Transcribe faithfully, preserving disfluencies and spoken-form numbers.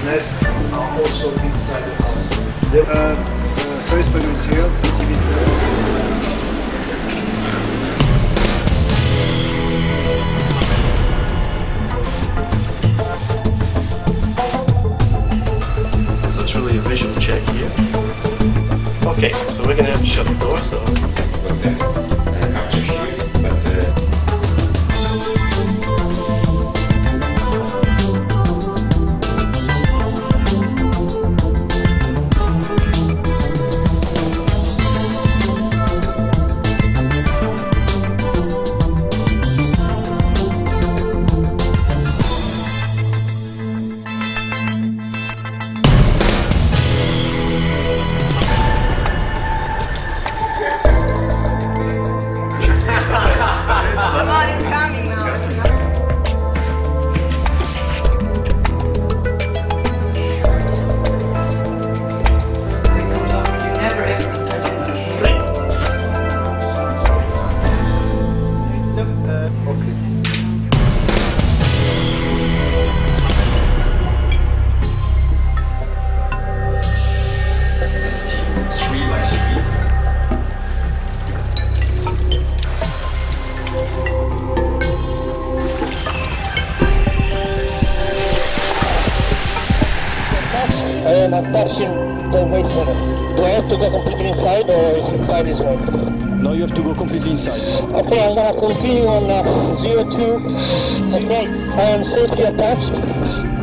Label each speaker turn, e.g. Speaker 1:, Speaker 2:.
Speaker 1: nest are also inside the house. The, uh, uh, service panel is here, T V.
Speaker 2: So it's really a visual check here. Okay, so we're gonna have to shut the door, so...
Speaker 3: What's in? Uh, capture here, but... Uh,
Speaker 4: Come on, it's coming now. It's not... You never ever touch it.
Speaker 1: Okay.
Speaker 3: three by three.
Speaker 5: I am I'm touching the waste level. Do I have to go completely inside or is inside is right?
Speaker 6: No, you have to go completely inside.
Speaker 5: Okay, I'm gonna continue on uh, zero two. Okay, I am safely attached.